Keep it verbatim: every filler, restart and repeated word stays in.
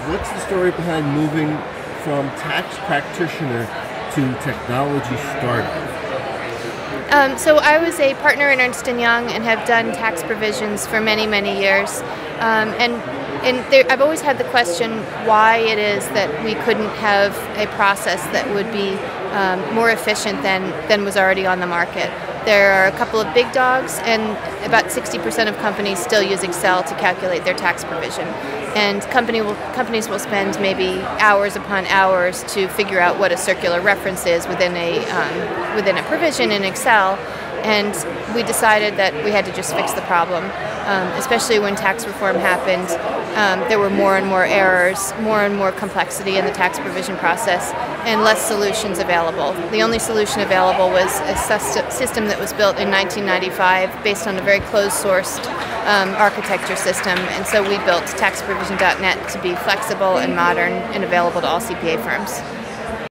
what's the story behind moving from tax practitioner to technology startup? Um, so I was a partner in Ernst and Young and have done tax provisions for many, many years. Um, and and there, I've always had the question why it is that we couldn't have a process that would be um, more efficient than, than was already on the market. There are a couple of big dogs, and about sixty percent of companies still use Excel to calculate their tax provision. And company will, companies will spend maybe hours upon hours to figure out what a circular reference is within a, um, within a provision in Excel. And we decided that we had to just fix the problem, um, especially when tax reform happened. Um, there were more and more errors, more and more complexity in the tax provision process, and less solutions available. The only solution available was a system that was built in nineteen ninety-five based on a very closed-sourced um, architecture system, and so we built tax provision dot net to be flexible and modern and available to all C P A firms.